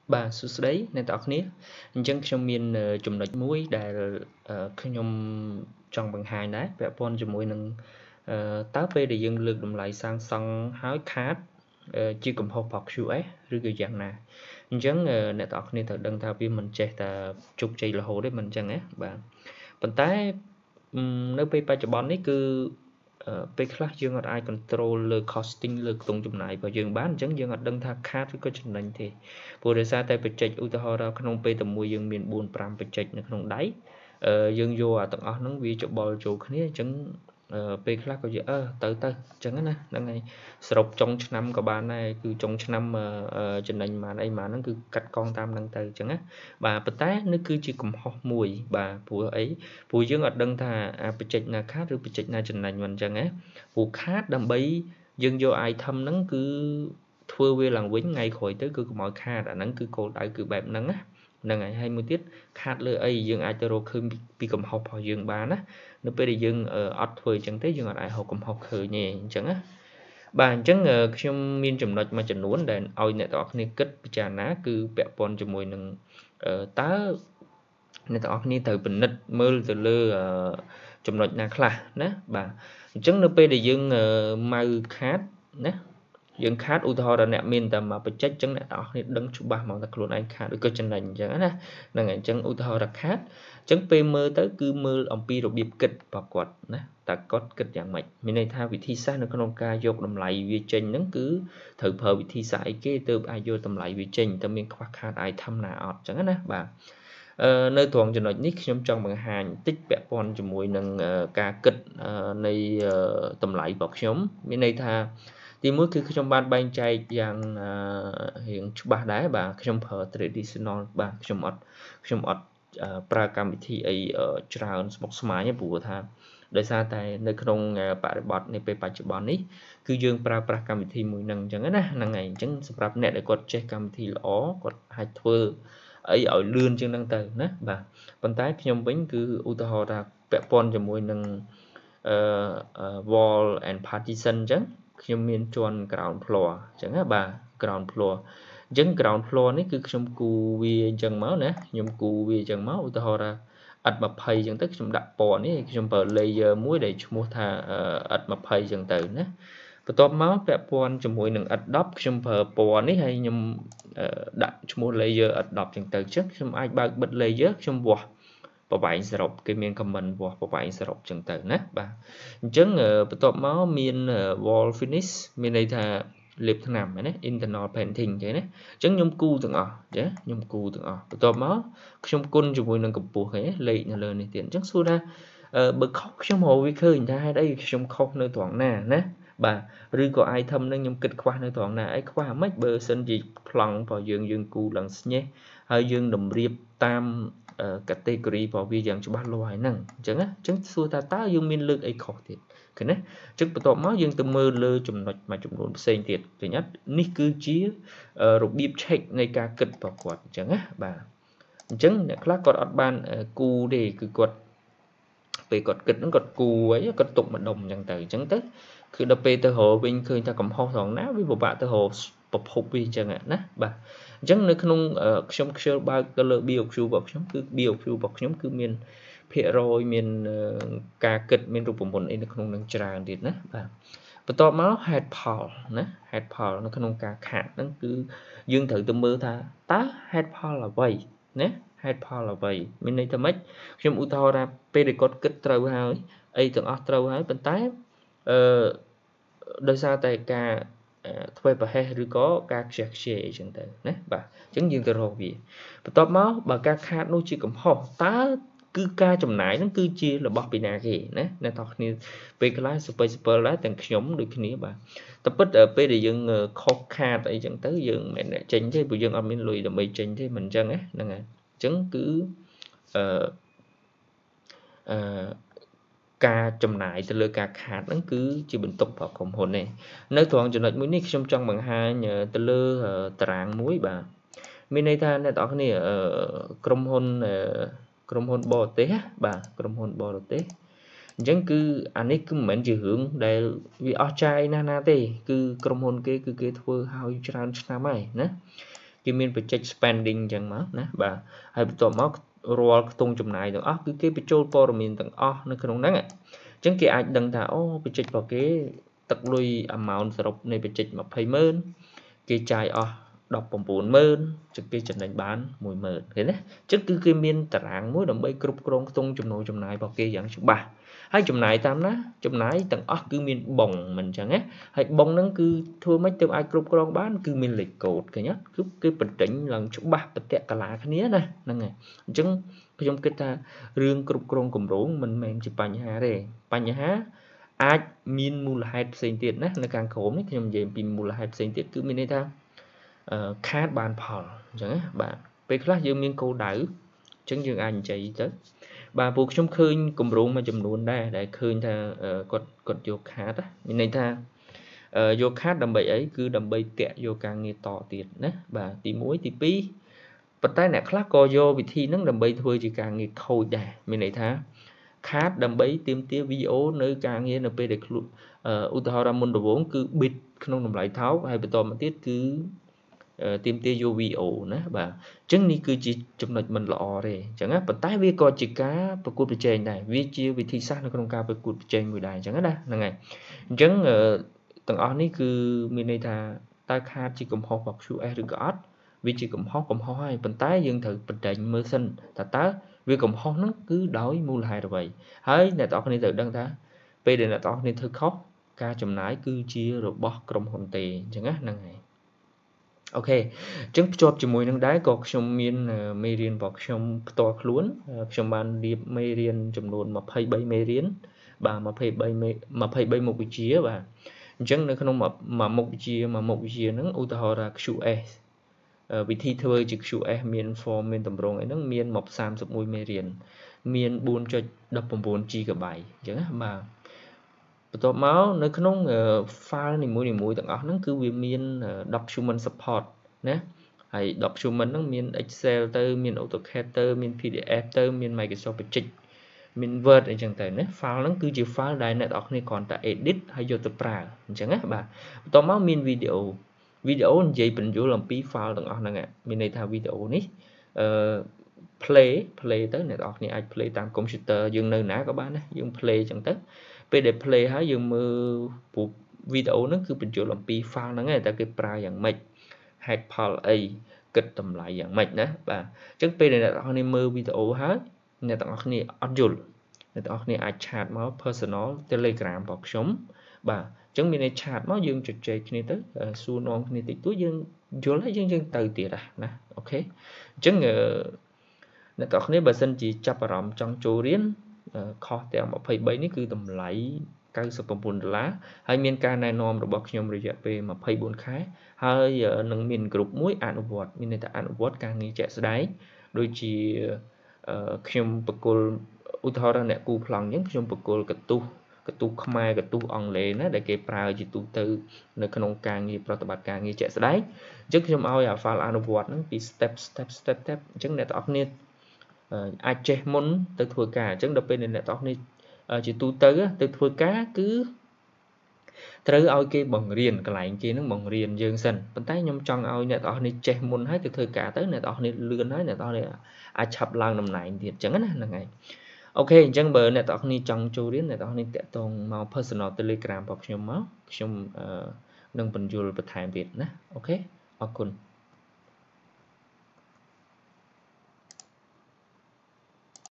Bà sụt đấy nên tao khné chẳng trong miền chủng loại muốiដែលខ្ញុំចង់បង្ហាញដែរពាក់ព័ន្ធជាមួយនឹងតើពេលដែលយើងលើកតម្លៃសាងសង់ហើយខាតជាកំហុសរបស់ QS ឬក៏យ៉ាងណាអញ្ចឹងអ្នកទាំងអស់គ្នាត្រូវដឹងថាវាមិនចេះតែជោគជ័យរហូតទេមិនអញ្ចឹងណាបាទប៉ុន្តែនៅពេលបច្ចុប្បន្ននេះគឺពេលខ្លះយើងអត់អាច control លើ costing លើខ្ទង់ចំណាយរបស់យើងបានអញ្ចឹងយើងអត់ដឹងថាខាតឬក៏ចំណេញទេព្រោះដោយសារតែបច្ចេកឧទាហរណ៍ក្នុងពេលតែមួយយើងមាន 4-5 បច្ចេកនៅក្នុងដៃយើងយកអាទាំងអស់ហ្នឹងវាច្បល់ចូលគ្នាអញ្ចឹងពេលខ្លះក៏និយាយទៅអញ្ចឹងណាហ្នឹងហើយសរុបចុងឆ្នាំក៏បានដែរគឺចុងឆ្នាំចំណេញបានអីបានហ្នឹងគឺកាត់កងតាមហ្នឹងទៅអញ្ចឹងណាបាទប៉ុន្តែនេះគឺជាកំហុសមួយបាទព្រោះអីព្រោះយើងអត់ដឹងថាបច្ចេកណាខាតឬបច្ចេកណាចំណេញមិនអញ្ចឹងណាព្រោះខាតដើម្បីយើងយក item ហ្នឹងគឺធ្វើវាឡើងវិញថ្ងៃក្រោយទៅគឺកុំឲ្យខាតអាហ្នឹងគឺគោលដៅគឺបែបហ្នឹងណាហ្នឹងហើយមួយទៀតខាតលើអីយើងអាចទៅរកឃើញពីកំហុសរបស់យើងបានណានៅពេលដែលយើងអត់ធ្វើអញ្ចឹងទេយើងអត់អាចរកកំហុសឃើញទេអញ្ចឹងណាបាទអញ្ចឹងខ្ញុំមានចំណុចមួយចំនួនដែលឲ្យអ្នកទាំងអស់គ្នាគិតពិចារណាគឺពាក់ព័ន្ធជាមួយនឹងតើអ្នកទាំងអស់គ្នាត្រូវពិនិត្យមើលទៅលើចំណុចណាខ្លះណាបាទអញ្ចឹងនៅពេលដែលយើងម៉ៅខាតណាយើងខាតឧទាហរណ៍ថាអ្នកមានតែមួយបច្ចេកអញ្ចឹងអ្នកទាំងអស់គ្នាដឹងច្បាស់មកថាខ្លួនឯងខាតឬក៏ចំណេញអញ្ចឹងណាហ្នឹងហើយអញ្ចឹងឧទាហរណ៍ថាខាតអញ្ចឹងពេលមើលទៅគឺមើលអំពីរបៀបគិតរបស់គាត់ណាតើគាត់គិតយ៉ាងម៉េចមានន័យថាវិធីសាស្ត្រនៅក្នុងការយកតម្លៃវាចេញហ្នឹងគឺត្រូវប្រើវិធីសាស្ត្រអីគេទើបអាចយកតម្លៃវាចេញតើមានខ្វះខាត item ណាអត់អញ្ចឹងណាបាទនៅត្រង់ចំណុចនេះខ្ញុំចង់បង្ហាញតិចពាក់ព័ន្ធជាមួយនឹងការគិតនៃតម្លៃរបស់ខ្ញុំមានន័យថាទីមួយគឺខ្ញុំបានបែងចែកយ៉ាងរៀងច្បាស់ដែរបាទខ្ញុំប្រើ traditional បាទខ្ញុំអត់ប្រើកម្មវិធីអីច្រើនស្មុគស្មាញទេព្រោះថាដោយសារតែនៅក្នុងបរិបទនៃពេលបច្ចុប្បន្ននេះគឺយើងប្រើប្រាស់កម្មវិធីមួយហ្នឹងអញ្ចឹងណាហ្នឹងហើយអញ្ចឹងសម្រាប់អ្នកដែលគាត់ចេះកម្មវិធីល្អគាត់អាចធ្វើអីឲ្យលឿនជាងហ្នឹងទៅណាបាទប៉ុន្តែខ្ញុំវិញគឺឧទាហរណ៍ថាពាក់ព័ន្ធជាមួយនឹងwall and partition អញ្ចឹងខ្ញុំមានជាន់ ground floor អញ្ចឹងណាបាទ ground floor អញ្ចឹង ground floor នេះគឺខ្ញុំគូវាអញ្ចឹងមកណាខ្ញុំគូវាអញ្ចឹងមកឧទាហរណ៍ថា F20 អញ្ចឹងទៅខ្ញុំដាក់ពណ៌នេះខ្ញុំប្រើ layer មួយដែលឈ្មោះថា F20 អញ្ចឹងទៅណាបន្ទាប់មកពាក់ព័ន្ធជាមួយនឹង F10 ខ្ញុំប្រើពណ៌នេះហើយខ្ញុំដាក់ឈ្មោះ layer F10 អញ្ចឹងទៅខ្ញុំអាចបើកបិទ layer ខ្ញុំវាស់ប្រវែងសរុបគេមាន comment វាស់ប្រវែងសរុបអញ្ចឹងទៅណាបាទអញ្ចឹងបន្ទាប់មកមាន wall finish មានន័យថាលាបថ្នាំណា internal painting អញ្ចឹងណាអញ្ចឹងខ្ញុំគូទាំងអស់ចាខ្ញុំគូទាំងអស់បន្ទាប់មកខ្ញុំគុណជាមួយនឹងកម្ពស់គេលេខនៅលើនេះទៀតអញ្ចឹងសួរថាបើខុសខ្ញុំរកវាឃើញថាហេតុអីខ្ញុំខុសនៅត្រង់ណាណាបាទឬក៏ item នឹងខ្ញុំគិតខ្វះនៅត្រង់ណាអីខ្វះអាម៉េចបើសិនជាប្លង់របស់យើងគូឡើងស្ញេះហើយយើងតម្រៀបតាម category របស់វាយ៉ាងច្បាស់លាស់ហើយហ្នឹងអញ្ចឹងណាអញ្ចឹងសួរថាតើយើងមានលើកអីខុសទៀតឃើញណាអញ្ចឹងបន្ទាប់មកយើងទៅមើលលើចំណុចមួយចំនួនផ្សេងទៀតឃើញអត់នេះគឺជារបៀប check នៃការគិតរបស់គាត់អញ្ចឹងណាបាទអញ្ចឹងអ្នកខ្លះគាត់អត់បានគូទេគឺគាត់ពេលគាត់គិតហ្នឹងគាត់គូអីគាត់ទុកម្ដុំអញ្ចឹងទៅគឺដល់ពេលទៅរកវិញឃើញថាកំហុសត្រង់ណាវាពិបាកទៅរកប្រភពវាអញ្ចឹងណាបាទអញ្ចឹងនៅក្នុងខ្ញុំខ្ជិលបើកទៅលើ BOQ របស់ខ្ញុំគឺ BOQ របស់ខ្ញុំគឺមានភាគរយមានការគិតមានរូបមន្តអីនៅក្នុងនឹងច្រើនទៀតណាបាទបន្ទាប់មក head poll ណា head poll នៅក្នុងការខាតហ្នឹងគឺយើងត្រូវទៅមើលថាតើ head poll អ្វីណា head poll អ្វីមានន័យថាម៉េចខ្ញុំឧទាហរណ៍ថាពេលដែលគាត់គិតត្រូវហើយអីទាំងអស់ត្រូវហើយប៉ុន្តែដោយសារតែការធ្វើប្រហែសឬក៏ការខ្ជះខ្ជាយអញ្ចឹងទៅណាបាទអញ្ចឹងយើងទៅរកវាបន្ទាប់មកបើការខាតនោះជាកំហុសតើគឺការចំណាយហ្នឹងគឺជារបស់ពីណាគេណាអ្នកទាំងគ្នាពេលខ្លះសពដែរទាំងខ្ញុំដូចគ្នាបាទតែពិតពេលដែលយើងខុសខាតអីចឹងទៅយើងមិនមែនចេញទេព្រោះយើងអត់មានលុយដើម្បីចេញទេមិនអញ្ចឹងហ្នឹងហើយអញ្ចឹងគឺការចំណាយទៅលើការខាតហ្នឹងគឺជាបន្ទុករបស់ក្រុមហ៊ុនទេនៅត្រង់ចំណុចមួយនេះខ្ញុំចង់បង្ហាញទៅលើតារាងមួយបាទមានន័យថាអ្នកទាំងអស់គ្នាក្រុមហ៊ុនបរទេសបាទក្រុមហ៊ុនបរទេសអញ្ចឹងគឺអានេះគឺមិនមែនជារឿងដែលវាអស់ចាយណាទេគឺក្រុមហ៊ុនគេគឺគេធ្វើឲ្យច្រើនឆ្នាំហើយណា cái miền budget spending chẳng mà nè bà hay tụi máu roll tung chùm này được cứ cái budget for mình tận nó không đáng chẳng cái ai đăng thảo budget vào cái tật lui amount sập này budget mà payment cái trái đọc bằng 40000 chứ cái trận đánh bán 100000 thế đấy chứ cứ cái miền tảng mỗi đồng bay cục krong tung chùm này vào kia dạng chụp bà hai chùm này tam ná chùm này tầng cứ miền bồng mình chẳng ấy hay bồng nó cứ thua mấy tiêu ai cục krong bán cứ miền lịch cột cái nhá cứ cái bình tĩnh lần chụp bà bật tẹt cả lá cái nía này năng này chứng trong cái ta riêng cục krong cùng rủ mình chỉ bành hà đây bành hà ai miền mù là 2% tiền đấy nó càng khổ đấy trong về pin mù là 2% tiền cứ miền đây ta khát bàn phở chẳng bạn về class dương miên câu đảo chứng dương anh chạy tới bà buộc trong khơi cùng rượu mà chùm luôn đây để khơi ta còn vô khát á mình này ta vô khát đầm bầy ấy cứ đầm bầy tẹt vô càng nghe tỏ tiền đấy bà tí muối tí pi vật tay nè class co vô vì thi nó đầm bầy thôi chỉ càng nghe khôi đà mình này tha khát đầm bầy tiêm tiêu video nơi càng nghe np để utahara môn đồ vốn cứ bịt không đồng lại tháo hay bị to mà tiết cứ tiêm tiêu vô video nữa bà chứng ní cứ chỉ chụp nạch mình lọ rồi chẳng hạn tay vi coi chỉ cá và cột trên này vi chiêu vì thi sát nó không cao với cột trên người đài chẳng hạn là ngày chứng tầng on ní cứ mình đây thà ta khát chỉ cùng học hoặc chú ai được gót vì chỉ cùng học cùng hỏi tay dương thử bình định mơ sinh ta tá vì cùng học nó cứ đói mua lại rồi vậy hỡi này tao không tự đăng ta bây giờ là tao không thử khóc ca chùm nái cứ chia rồi bỏ trong hồn tì chẳng hạn là ngày ok chứng chụp cho mùi nâng đáy có trong miền mê riêng vào trong to luôn trong bàn điệp mê riêng chùm luôn mà phây bay mê riêng bà mà phây bay một vị trí và chứng nó không mà một vị trí nó utahara chú e vị thi thơ trực chú e miền form miền tầm rộng ấy nó miền mọc sam sụp mùi mê riêng miền buôn cho đập bằng 4 chi cả bài chứ mà tụi máu nó không file này mũi tận nó cứ vì miền document support nè hay document nó miền Excel tới miền AutoCAD tới miền PDF tới miền Microsoft Project miền Word này chẳng thể nè file nó cứ chỉ file đại này đọc này còn tại edit hay vô tập ra chẳng á bà tụi máu miền video gì bình dụ làm pi file tận nó nè miền này thao video ní play tới này đọc này ai playតាមcomputer dương nơi nã các bạn đấy dương play chẳng tới về để play hả dương mơ video nó cứ bình thường làm pi file nó ngay ta cái pra dạng mạch hack file a kịch tầm lại dạng mạch đó bà trước về này là anh mơ video hả này tao này audio này tao này ai chat máu personal telegram bọc sống bà chứng minh này chat máu dương trực chơi này tới su non này thì túi dương vô lấy dương từ tiệt nè ok chứng này tao này bà xin chỉ chắp rộng trong chỗ riêng khó theo một phẩy bảy ní cứ tầm lại cao sập bồn lá hay miền ca này nom rồi bọc nhom rồi về mà phẩy 4 khái hay nâng miền group muối ăn vọt miền này ta ăn vọt càng nghi chạy đáy đôi chỉ nhom bậc cô utahara này cú phẳng những nhom bậc cô cái tu khmer cái tu ong lệ nó để cái prao chỉ tu từ nơi khung càng nghi protobot càng nghi chạy đáy trước nhom ao à file ăn vọt nó bị step chứng này tao nên ai chơi muốn từ thua cả chứng đập bên này tao này chỉ tu tới từ thua cá cứ tới ao kia bằng riền cái lại kia nó bằng riền dương sần bên tay nhom trong ao này tao này chơi muốn hết từ thua cả tới này tao này lươn hết này tao này ai chập lang nằm này thì chẳng là ngày ok chẳng bờ này tao này trong châu đến này tao này tẹt tông màu personal telegram bọc nhom máu nhom nâng bình dùi bật thải việt nè ok ok